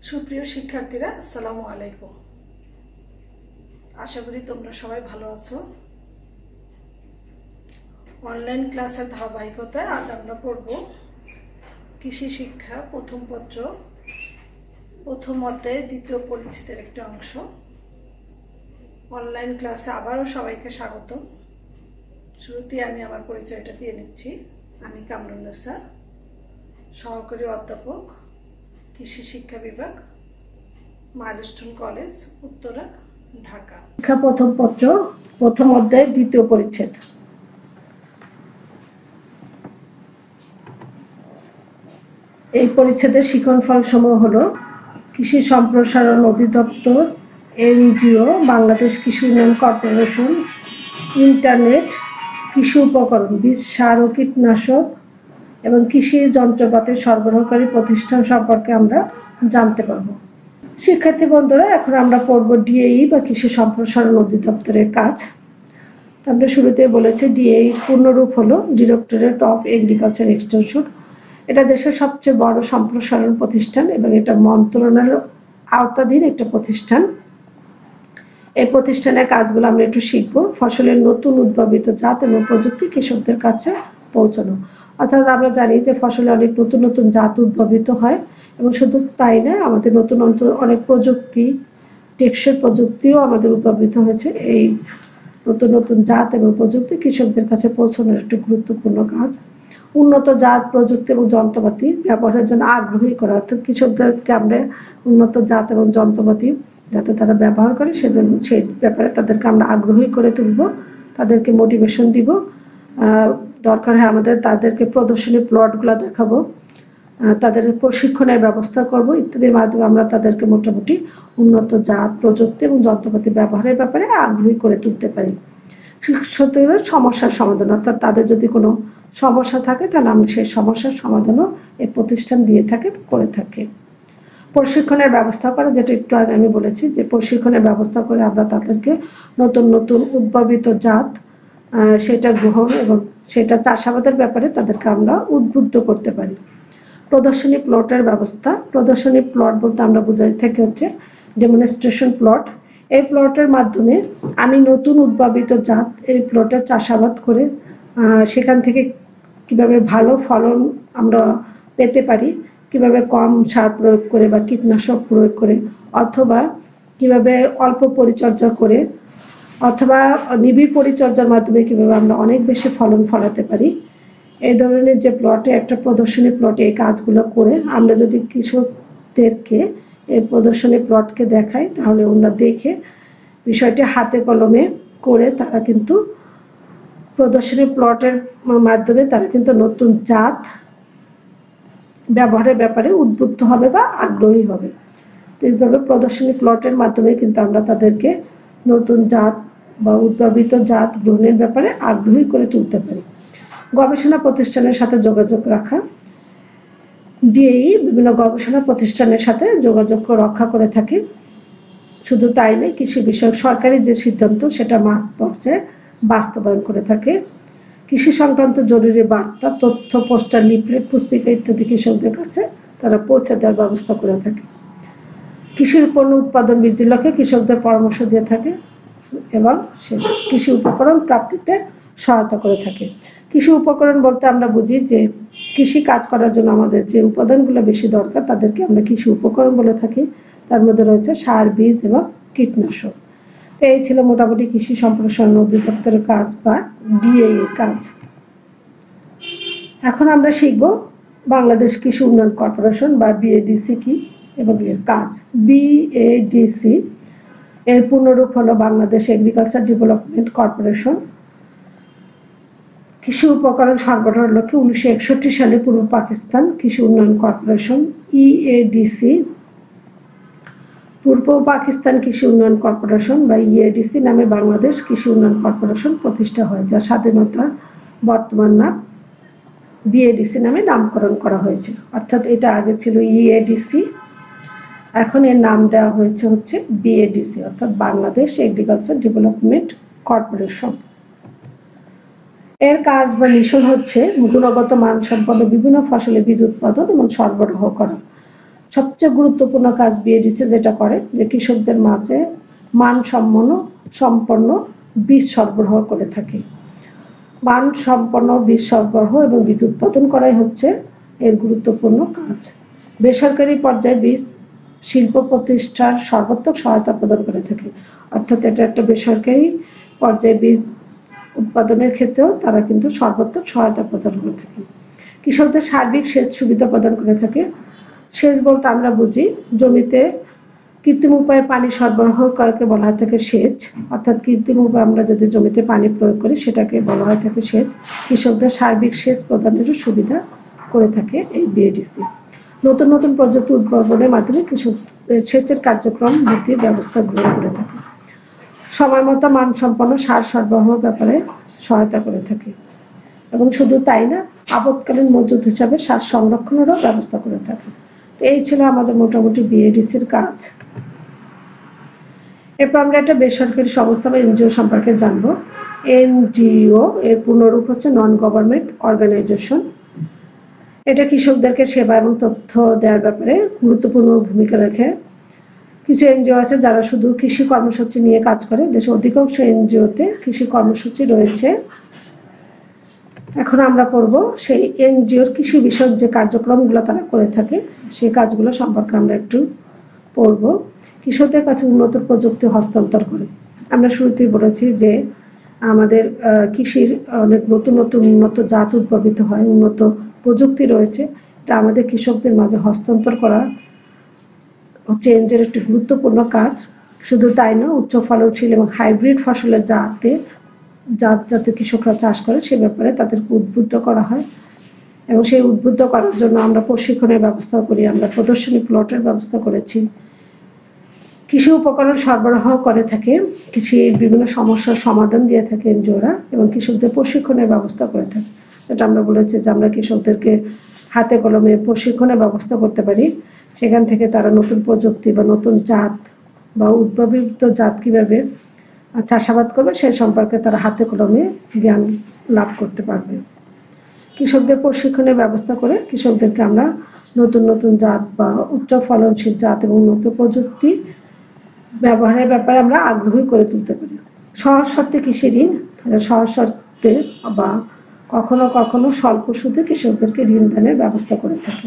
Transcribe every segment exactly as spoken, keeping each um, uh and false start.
সুপ্রিয় শিক্ষার্থীরা, আসসালামু আলাইকুম। আশা করি তোমরা সবাই ভালো আছো। অনলাইন ক্লাসের ধারাবাহিকতায় আজ আমরা পড়ব কৃষি শিক্ষা প্রথম পত্র প্রথম অধ্যায়ে দ্বিতীয় পরিচ্ছেদের একটি অংশ। অনলাইন ক্লাসে আবারও সবাইকে স্বাগত। শুরুতেই আমি আমার পরিচয়টা দিয়ে নিচ্ছি। আমি কামরুন্নেসা, সহকারী অধ্যাপক, কৃষি শিক্ষা বিভাগ, মাইলস্টোন কলেজ, উত্তরা, ঢাকা। শিক্ষা প্রথম পত্র প্রথম অধ্যায়ের দ্বিতীয় পরিচ্ছেদ। এই পরিচ্ছেদের শিক্ষণফল সমূহ হলো কৃষি সম্প্রসারণ অধিদপ্তর, এনজিও, বাংলাদেশ কৃষি উন্নয়ন কর্পোরেশন, ইন্টারনেট, কৃষি উপকরণ, বীজ, সার ও কীটনাশক এবং কৃষি যন্ত্রপাতির সরবরাহকারী প্রতিষ্ঠান সম্পর্কে আমরা জানতে পারব। শিক্ষার্থী বন্ধুরা, এখন আমরা পড়ব ডিএই বা কৃষি সম্প্রসারণ অধিদপ্তরের কাজ। তো আমরা শুরুতেই বলেছি ডিএই পূর্ণরূপ হলো ডিরেক্টরেট অফ এগ্রিকালচার এক্সটেনশন। এটা দেশের সবচেয়ে বড় সম্প্রসারণ প্রতিষ্ঠান এবং এটা মন্ত্রণালয়ের আওতাধীন একটা প্রতিষ্ঠান। এই প্রতিষ্ঠানের কাজগুলো আমরা একটু শিখবো। ফসলের নতুন উদ্ভাবিত জাত এবং প্রযুক্তি কৃষকদের কাছে পৌঁছানো। অর্থাৎ আমরা জানি যে ফসলে অনেক নতুন নতুন জাত উদ্ভাবিত হয় এবং শুধু তাই না, আমাদের নতুন অনেক প্রযুক্তি, টেকসই প্রযুক্তিও আমাদের উদ্ভাবিত হয়েছে। এই নতুন নতুন জাত এবং প্রযুক্তি কৃষকদের কাছে পৌঁছানোর একটি গুরুত্বপূর্ণ কাজ। উন্নত জাত প্রযুক্তি এবং যন্ত্রপাতি ব্যবহারের জন্য আগ্রহী করা, অর্থাৎ কৃষকদেরকে আমরা উন্নত জাত এবং যন্ত্রপাতি যাতে তারা ব্যবহার করে সেজন্য সেই ব্যাপারে তাদেরকে আমরা আগ্রহী করে তুলব, তাদেরকে মোটিভেশন দিব। দরকার হয় আমাদের তাদেরকে প্রদর্শনী প্লটগুলো দেখাবো, তাদের প্রশিক্ষণের ব্যবস্থা করব ইত্যাদির মাধ্যমে আমরা তাদেরকে মোটামুটি উন্নত জাত প্রযুক্তি এবং যন্ত্রপাতি ব্যবহারের ব্যাপারে আগ্রহী করে তুলতে পারি। কৃষকদের সমস্যার সমাধান, অর্থাৎ তাদের যদি কোনো সমস্যা থাকে তাহলে আমরা সেই সমস্যার সমাধানও এই প্রতিষ্ঠান দিয়ে থাকে করে থাকে। প্রশিক্ষণের ব্যবস্থা করে, যেটা একটু আগে আমি বলেছি যে প্রশিক্ষণের ব্যবস্থা করে আমরা তাদেরকে নতুন নতুন উদ্ভাবিত জাত সেটা গ্রহণ এবং সেটা চাষাবাদের ব্যাপারে তাদেরকে আমরা উদ্বুদ্ধ করতে পারি। প্রদর্শনী প্লটের ব্যবস্থা, প্রদর্শনী প্লট বলতে আমরা বোঝাই থেকে হচ্ছে ডেমনস্ট্রেশন প্লট। এই প্লটের মাধ্যমে আমি নতুন উদ্ভাবিত জাত এই প্লটে চাষাবাদ করে সেখান থেকে কিভাবে ভালো ফলন আমরা পেতে পারি, কিভাবে কম সার প্রয়োগ করে বা কীটনাশক প্রয়োগ করে, অথবা কিভাবে অল্প পরিচর্যা করে, অথবা নিবিড় পরিচর্যার মাধ্যমে কিভাবে আমরা অনেক বেশি ফলন ফলাতে পারি, এই ধরনের যে প্লটে একটা প্রদর্শনী প্লটে এই কাজগুলো করে আমরা যদি কৃষকদেরকে এই প্রদর্শনী প্লটকে দেখাই তাহলে ওনারা দেখে বিষয়টি হাতে কলমে করে তারা কিন্তু প্রদর্শনী প্লটের মাধ্যমে তারা কিন্তু নতুন জাত ব্যবহারের ব্যাপারে উদ্বুদ্ধ হবে বা আগ্রহী হবে। এইভাবে প্রদর্শনী প্লটের মাধ্যমে কিন্তু আমরা তাদেরকে নতুন জাত বা উদ্ভাবিত জাত গ্রহণের ব্যাপারে আগ্রহী করে তুলতে পারি। গবেষণা প্রতিষ্ঠানের সাথে যোগাযোগ রাখা, ডিএই বিভিন্ন গবেষণা প্রতিষ্ঠানের সাথে যোগাযোগ রক্ষা করে থাকে। শুধু তাই নয়, কৃষি বিষয়ক সরকারি যে সিদ্ধান্ত সেটা মাঠ পর্যায়ে বাস্তবায়ন করে থাকে। কৃষি সংক্রান্ত জরুরি বার্তা, তথ্য, পোস্টার, লিফলেট, পুস্তিকা ইত্যাদি কৃষকদের কাছে তারা পৌঁছে দেওয়ার ব্যবস্থা করে থাকে। কৃষির পণ্য উৎপাদন বৃদ্ধির লক্ষ্যে কৃষকদের পরামর্শ দিয়ে থাকে এবং কৃষি উপকরণ প্রাপ্তিতে সহায়তা করে থাকে। কৃষি উপকরণ বলতে আমরা বুঝি যে কৃষি কাজ করার জন্য আমাদের যে উপাদানগুলো বেশি দরকার তাদেরকে আমরা কৃষি উপকরণ বলে থাকি। তার মধ্যে রয়েছে সার, বীজ এবং কীটনাশক। এই ছিল মোটামুটি কৃষি সম্প্রসারণ অধিদপ্তরের কাজ বা ডিএই এর কাজ। এখন আমরা শিখব বাংলাদেশ কৃষি উন্নয়ন কর্পোরেশন বা বিএডিসি কি এবং এর কাজ। বিএডিসি এর পূর্ণরূপ হলো বাংলাদেশ এগ্রিকালচার ডেভেলপমেন্ট কর্পোরেশন। কৃষি উপকরণ সরবরাহের লক্ষ্যে উনিশশো একষট্টি সালে পূর্ব পাকিস্তান কৃষি উন্নয়ন কর্পোরেশন ইএডিসি, পূর্ব পাকিস্তান কৃষি উন্নয়ন কর্পোরেশন বা ইএডিসি নামে বাংলাদেশ কৃষি উন্নয়ন কর্পোরেশন প্রতিষ্ঠা হয়, যা স্বাধীনতার বর্তমান নাম বিএডিসি নামে নামকরণ করা হয়েছে। অর্থাৎ এটা আগে ছিল ইএডিসি, এখন এর নাম দেওয়া হয়েছে হচ্ছে বিএডিসি, অর্থাৎ বাংলাদেশ এগ্রিকালচার ডেভেলপমেন্ট কর্পোরেশন। এর কাজ বা মিশন হচ্ছে গুণগত মানসম্পন্ন বিভিন্ন ফসলের বীজ উৎপাদন এবং সরবরাহ করা, সবচেয়ে গুরুত্বপূর্ণ কাজ বিএডিসি যেটা করে যে কৃষকদের মাঝে মানসম্পন্ন সম্পন্ন বীজ সরবরাহ করে থাকে। মানসম্পন্ন বীজ সরবরাহ এবং বীজ উৎপাদন করাই হচ্ছে এর গুরুত্বপূর্ণ কাজ। বেসরকারি পর্যায়ে বীজ শিল্প প্রতিষ্ঠার সর্বাত্মক সহায়তা প্রদান করে থাকে, অর্থাৎ এটা একটা বেসরকারি পর্যায়ে বীজ উৎপাদনের ক্ষেত্রেও তারা কিন্তু সর্বাত্মক সহায়তা প্রদান করে থাকে। কৃষকদের সার্বিক সেচ সুবিধা প্রদান করে থাকে। সেচ বলতে আমরা বুঝি জমিতে কৃত্রিম উপায়ে পানি সরবরাহ করাকে বলা হয় থাকে সেচ, অর্থাৎ কৃত্রিম উপায়ে আমরা যদি জমিতে পানি প্রয়োগ করি সেটাকে বলা হয় থাকে সেচ। কৃষকদের সার্বিক সেচ প্রদানের সুবিধা করে থাকে এই বিএডিসি। নতুন নতুন প্রযুক্তি উদ্ভাবনের মাধ্যমে কৃষকদের সেচের কার্যক্রম বৃদ্ধির ব্যবস্থা গ্রহণ করে থাকে। সময় মতো মানসম্পন্ন সার সরবরাহের ব্যাপারে সহায়তা করে থাকে এবং শুধু তাই না, আপৎকালীন মজুদ হিসাবে সার সংরক্ষণেরও ব্যবস্থা করে থাকে। এই ছিল আমাদের মোটামুটি বিএডিসির কাজ। এরপর আমরা একটা বেসরকারি সংস্থা বা এনজিও সম্পর্কে জানবো। এনজিও এর পূর্ণরূপ হচ্ছে নন গভর্নমেন্ট অর্গানাইজেশন। এটা কৃষকদেরকে সেবা এবং তথ্য দেওয়ার ব্যাপারে গুরুত্বপূর্ণ ভূমিকা রাখে। কিছু এনজিও আছে যারা শুধু কৃষি কর্মসূচি নিয়ে কাজ করে। দেশে অধিকাংশ এনজিওতে কৃষি কর্মসূচি রয়েছে। এখন আমরা পড়ব সেই এনজিওর কৃষি বিষয়ক যে কার্যক্রমগুলো তারা করে থাকে সেই কাজগুলো সম্পর্কে আমরা একটু পড়ব। কৃষকদের কাছে উন্নত প্রযুক্তি হস্তান্তর করে। আমরা শুরুতেই বলেছি যে আমাদের কৃষির অনেক নতুন নতুন উন্নত জাত উদ্ভাবিত হয়, উন্নত প্রযুক্তি রয়েছে, এটা আমাদের কৃষকদের মাঝে হস্তান্তর করা হচ্ছে এনজিওর একটি গুরুত্বপূর্ণ কাজ। শুধু তাই না, উচ্চ ফলনশীল এবং হাইব্রিড ফসলের জাতে জাত যাতে কৃষকরা চাষ করে সে ব্যাপারে তাদেরকে উদ্বুদ্ধ করা হয় এবং সেই উদ্বুদ্ধ করার জন্য আমরা প্রশিক্ষণের ব্যবস্থা করি, আমরা প্রদর্শনী প্লটের ব্যবস্থা করেছি। কৃষি উপকরণ সরবরাহ করে থাকে, কৃষির বিভিন্ন সমস্যার সমাধান দিয়ে থাকে এনজিওরা এবং কৃষকদের প্রশিক্ষণের ব্যবস্থা করে থাকে। এটা আমরা বলেছি যে আমরা কৃষকদেরকে হাতে কলমে প্রশিক্ষণের ব্যবস্থা করতে পারি, সেখান থেকে তারা নতুন প্রযুক্তি বা নতুন জাত বা উদ্ভাবিত জাত কিভাবে চাষাবাদ করবে সেই সম্পর্কে তারা হাতে কলমে জ্ঞান লাভ করতে পারবে। কৃষকদের প্রশিক্ষণের ব্যবস্থা করে কৃষকদেরকে আমরা নতুন নতুন জাত বা উচ্চ ফলনশীল জাত এবং নতুন প্রযুক্তি ব্যবহারের ব্যাপারে আমরা আগ্রহী করে তুলতে পারি। সহজ শর্তে কৃষি ঋণ, সহজ শর্তে বা কখনো কখনো স্বল্প সুদে কৃষকদেরকে ঋণ দানের ব্যবস্থা করে থাকে।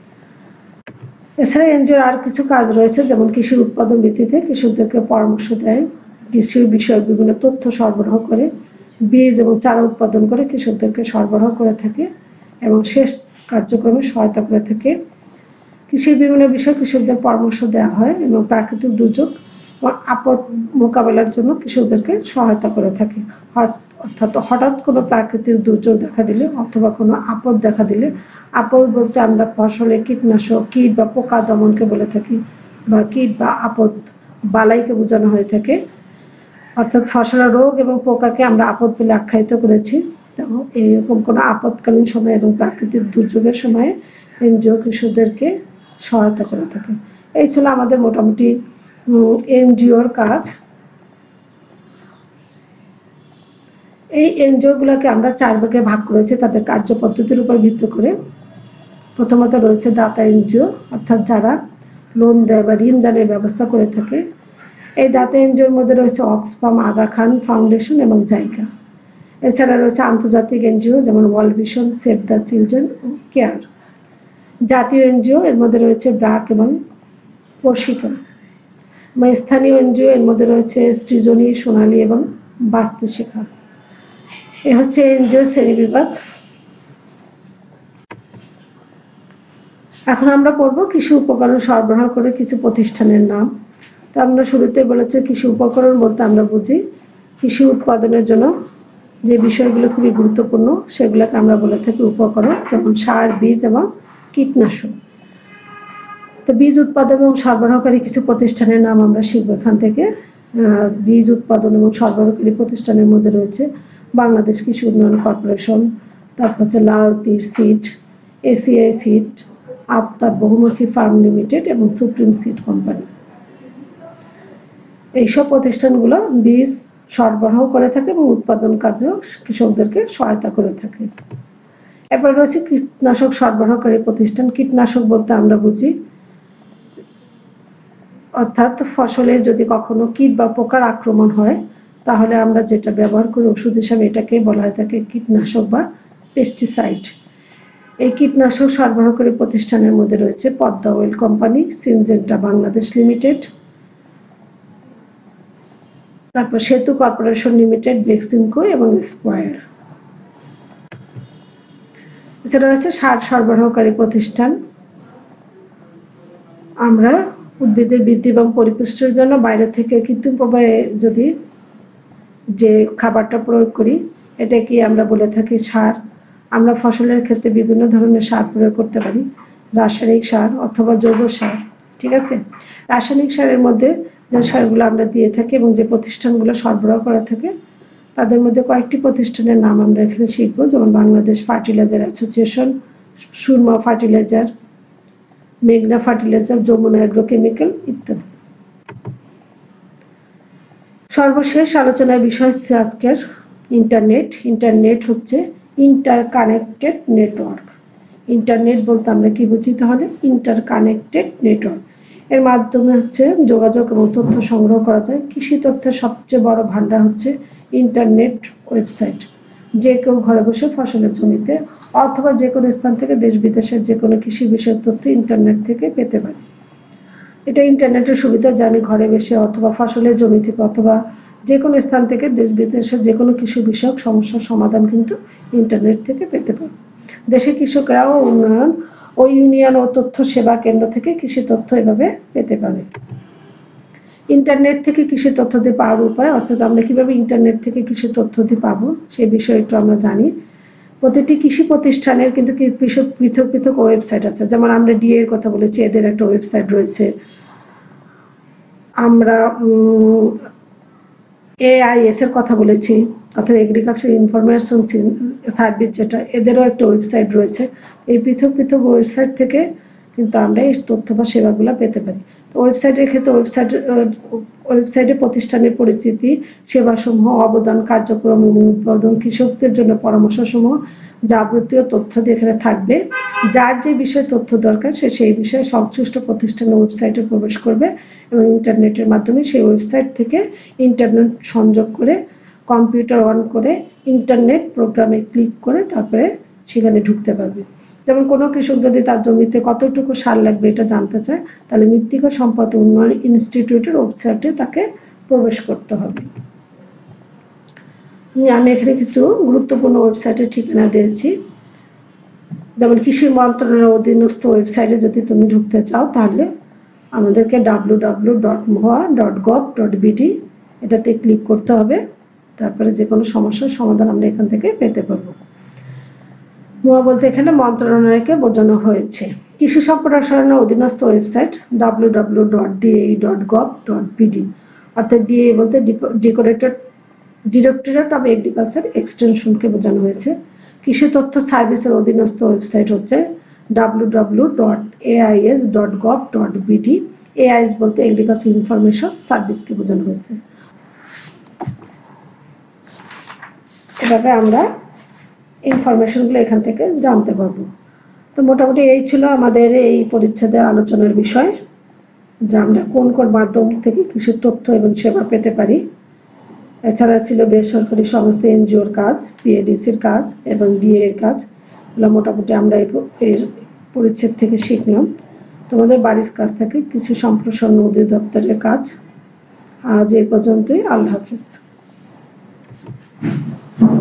এছাড়া এনজিওর আর কিছু কাজ রয়েছে, যেমন কৃষির উৎপাদন বৃদ্ধিতে কৃষকদেরকে পরামর্শ দেয়, কৃষির বিষয়ে বিভিন্ন তথ্য সরবরাহ করে, বীজ এবং চারা উৎপাদন করে কৃষকদেরকে সরবরাহ করে থাকে এবং সেচ কার্যক্রমে সহায়তা করে থাকে। কৃষির বিভিন্ন বিষয়ে কৃষকদের পরামর্শ দেওয়া হয় এবং প্রাকৃতিক দুর্যোগ বা আপদ মোকাবেলার জন্য কৃষকদেরকে সহায়তা করে থাকে। অর্থাৎ হঠাৎ কোনো প্রাকৃতিক দুর্যোগ দেখা দিলে অথবা কোনো আপদ দেখা দিলে, আপদ বলতে আমরা ফসলে কীটনাশক, কীট বা পোকা দমনকে বলে থাকি, বা কীট বা আপদ বালাইকে বোঝানো হয়ে থাকে। অর্থাৎ ফসলের রোগ এবং পোকাকে আমরা আপদ বলে আখ্যায়িত করেছি। তো এইরকম কোনো আপদকালীন সময় এবং প্রাকৃতিক দুর্যোগের সময়ে এনজিও কৃষকদেরকে সহায়তা করে থাকে। এই ছিল আমাদের মোটামুটি এনজিওর কাজ। এই এনজিও গুলোকে আমরা চার ভাগে ভাগ করেছি তাদের কার্যপদ্ধতির উপর ভিত্তি করে। প্রথমত রয়েছে দাতা এনজিও, অর্থাৎ যারা লোন দেয় বা ঋণ দানের ব্যবস্থা করে থাকে। এই দাতা এনজিওর মধ্যে রয়েছে অক্সফাম, আগা খান ফাউন্ডেশন এবং জাইকা। এছাড়া রয়েছে আন্তর্জাতিক এনজিও যেমন World Vision, Save the Children ও কেয়ার। জাতীয় এনজিও এর মধ্যে রয়েছে ব্রাক এবং পশিকা। স্থানীয় এনজিও এর মধ্যে রয়েছে সৃজনী, সোনালী এবং বাস্তু শিখা। এ হচ্ছে এনজিও শ্রেণী বিভাগ। এখন আমরা পড়ব কৃষি উপকরণ সরবরাহ করে কিছু প্রতিষ্ঠানের নাম। তো আমরা শুরুতে বলেছি কৃষি উপকরণ বলতে আমরা বুঝি কৃষি উৎপাদনের জন্য যে বিষয়গুলো খুবই গুরুত্বপূর্ণ সেগুলোকে আমরা বলে থাকি উপকরণ, যেমন সার, বীজ এবং কীটনাশক। তো বীজ উৎপাদন এবং সরবরাহকারী কিছু প্রতিষ্ঠানের নাম আমরা শিখব এখান থেকে। বীজ উৎপাদন এবং সরবরাহকারী প্রতিষ্ঠানের মধ্যে রয়েছে বাংলাদেশ কৃষি উন্নয়ন কর্পোরেশন, তারপর হচ্ছে লাল তীর seed, ACI seed, Aftab Bahumukhi farm limited এবং সুপ্রিম সিড কোম্পানি। এইসব প্রতিষ্ঠানগুলো বীজ সরবরাহ করে থাকে এবং উৎপাদন কার্যে কৃষকদেরকে সহায়তা করে থাকে। এরপর রয়েছে কীটনাশক সরবরাহকারী প্রতিষ্ঠান। কীটনাশক বলতে আমরা বুঝি অর্থাৎ ফসলে যদি কখনো কীট বা পোকার আক্রমণ হয় তাহলে আমরা যেটা ব্যবহার করি ওষুধ হিসাবে এটাকে বলা হয় থাকে কীটনাশক বা পেস্টিসাইড। এই কীটনাশক সরবরাহকারী প্রতিষ্ঠানের মধ্যে রয়েছে Padma oil company, Syngenta Bangladesh limited, তারপর সেতু কর্পোরেশন লিমিটেড, বেক্সিমকো এবং স্কয়ার। এছাড়া রয়েছে সার সরবরাহকারী প্রতিষ্ঠান। আমরা উদ্ভিদের বৃদ্ধি এবং পরিপুষ্টির জন্য বাইরে থেকে কৃত্রিমভাবে যদি যে খাবারটা প্রয়োগ করি এটাকে আমরা বলে থাকি সার। আমরা ফসলের ক্ষেত্রে বিভিন্ন ধরনের সার প্রয়োগ করতে পারি, রাসায়নিক সার অথবা জৈব সার। ঠিক আছে, রাসায়নিক সারের মধ্যে যে সারগুলো আমরা দিয়ে থাকি এবং যে প্রতিষ্ঠানগুলো সরবরাহ করা থাকে তাদের মধ্যে কয়েকটি প্রতিষ্ঠানের নাম আমরা এখানে শিখব, যেমন Bangladesh fertiliser association, Surma fertiliser, মেঘনা ফার্টিলাইজার, যমুনা অ্যাগ্রোকেমিক্যাল ইত্যাদি। সর্বশেষ আলোচনার বিষয় হচ্ছে আজকের ইন্টারনেট। ইন্টারনেট হচ্ছে ইন্টার কানেক্টেড নেটওয়ার্ক। ইন্টারনেট বলতে আমরা কি বুঝি তাহলে? Inter connected network. এর মাধ্যমে হচ্ছে যোগাযোগ এবং তথ্য সংগ্রহ করা যায়। কৃষি তথ্যের সবচেয়ে বড় ভান্ডার হচ্ছে ইন্টারনেট ওয়েবসাইট। যে কেউ ঘরে বসে ফসলের জমিতে অথবা যে কোনো স্থান থেকে দেশ বিদেশের যে কোনো কৃষি বিষয়ক তথ্য ইন্টারনেট থেকে পেতে পারি। এটা ইন্টারনেটের সুবিধা যে আমি ঘরে বসে অথবা ফসলের জমি থেকে অথবা যে কোনো স্থান থেকে দেশ বিদেশের যে কোনো কৃষি বিষয়ক সমস্যার সমাধান কিন্তু ইন্টারনেট থেকে পেতে পারি। দেশে কৃষকরাও উন্নয়ন ও ইউনিয়ন ও তথ্য সেবা কেন্দ্র থেকে কৃষি তথ্য এভাবে পেতে পারে। ইন্টারনেট থেকে কৃষি তথ্য দিয়ে পাওয়ার উপায়, অর্থাৎ আমরা কিভাবে ইন্টারনেট থেকে কৃষি তথ্য দিয়ে পাবো সেই বিষয়ে একটু আমরা জানি। প্রতিটি কৃষি প্রতিষ্ঠানের কিন্তু পৃথক পৃথক ওয়েবসাইট আছে। যেমন আমরা ডিএ এর কথা বলেছি, এদের একটা ওয়েবসাইট রয়েছে। আমরা এআইএস এর কথা বলেছি, অর্থাৎ এগ্রিকালচার ইনফরমেশন সার্ভিস, যেটা এদেরও একটা ওয়েবসাইট রয়েছে। এই পৃথক পৃথক ওয়েবসাইট থেকে কিন্তু আমরা এই তথ্য বা সেবাগুলো পেতে পারি। তো ওয়েবসাইটের ক্ষেত্রে ওয়েবসাইট ওয়েবসাইটে প্রতিষ্ঠানের পরিচিতি, সেবাসমূহ, অবদান, কার্যক্রম এবং উৎপাদন, কৃষকদের জন্য পরামর্শসমূহ, যাবতীয় তথ্য এখানে থাকবে। যার যে বিষয়ে তথ্য দরকার সে সেই বিষয়ে সংশ্লিষ্ট প্রতিষ্ঠানের ওয়েবসাইটে প্রবেশ করবে এবং ইন্টারনেটের মাধ্যমে সেই ওয়েবসাইট থেকে ইন্টারনেট সংযোগ করে কম্পিউটার অন করে ইন্টারনেট প্রোগ্রামে ক্লিক করে তারপরে সেখানে ঢুকতে পারবে। যেমন কোনো কৃষক যদি তার জমিতে কতটুকু সার লাগবে এটা জানতে চায় তাহলে মৃত্তিকা সম্পদ উন্নয়ন ইনস্টিটিউটের ওয়েবসাইটে তাকে প্রবেশ করতে হবে। আমি এখানে কিছু গুরুত্বপূর্ণ ওয়েবসাইটের ঠিকানা দিয়েছি। যেমন কৃষি মন্ত্রণালয়ের অধীনস্থ ওয়েবসাইটে যদি তুমি ঢুকতে চাও তাহলে আমাদেরকে W W W dot moa dot gov dot BD এটাতে ক্লিক করতে হবে। তারপরে যে কোনো সমস্যার সমাধান আমরা এখান থেকে পেতে পারবো। মোয়া বলতে এখানে মন্ত্রণালয়কে বোঝানো হয়েছে। কৃষি সম্প্রসারণের অধীনস্থ website W W W dot DAE dot gov dot BD, অর্থাৎ ডিএই বলতে ডিরেক্টরেট ডিরেক্টরেট অফ এগ্রিকালচার এক্সটেনশনকে বোঝানো হয়েছে। কৃষি তথ্য সার্ভিসের অধীনস্থ ওয়েবসাইট হচ্ছে W W W dot AIS dot gov dot BD. AIS বলতে এগ্রিকালচার ইনফরমেশন সার্ভিসকে বোঝানো হয়েছে। এভাবে আমরা ইনফরমেশনগুলো এখান থেকে জানতে পারবো। তো মোটামুটি এই ছিল আমাদের এই পরিচ্ছেদের আলোচনার বিষয়, যে আমরা কোন কোন মাধ্যম থেকে কৃষি তথ্য এবং সেবা পেতে পারি। এছাড়া ছিল বেসরকারি সংস্থা এনজিওর কাজ, পিএডিসির কাজ এবং ডিএ এর কাজ। এগুলো মোটামুটি আমরা এর পরিচ্ছেদ থেকে শিখলাম। তোমাদের বাড়ির কাছ থেকে কৃষি সম্প্রসারণ অধিদপ্তরের কাজ। আজ এই পর্যন্তই। আল্লাহ হাফিজ।